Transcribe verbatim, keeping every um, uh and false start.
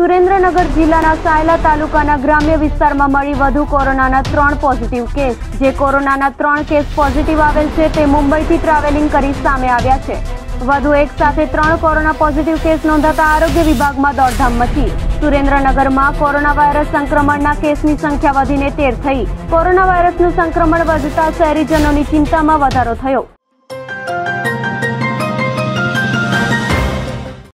સુરેન્દ્રનગર જિલ્લાના સાયલા તાલુકાના ગ્રામ્ય વિસ્તારમાં મળી વધુ કોરોનાના ત્રણ પોઝિટિવ કેસ। જે કોરોનાના ત્રણ કેસ પોઝિટિવ આવેલ છે તે મુંબઈથી ટ્રાવેલિંગ કરી સામે આવ્યા છે। વધુ એક સાથે ત્રણ કોરોના પોઝિટિવ કેસ નોંધાતા આરોગ્ય વિભાગમાં દોડધામ મચી। સુરેન્દ્રનગરમાં કોરોના વાયરસ સંક્રમણના કેસની સંખ્યા વધીને તેર થઈ। કોરોના વાયરસનું સંક્રમણ વધતા શહેરીજનોની ચિંતામાં વધારો થયો।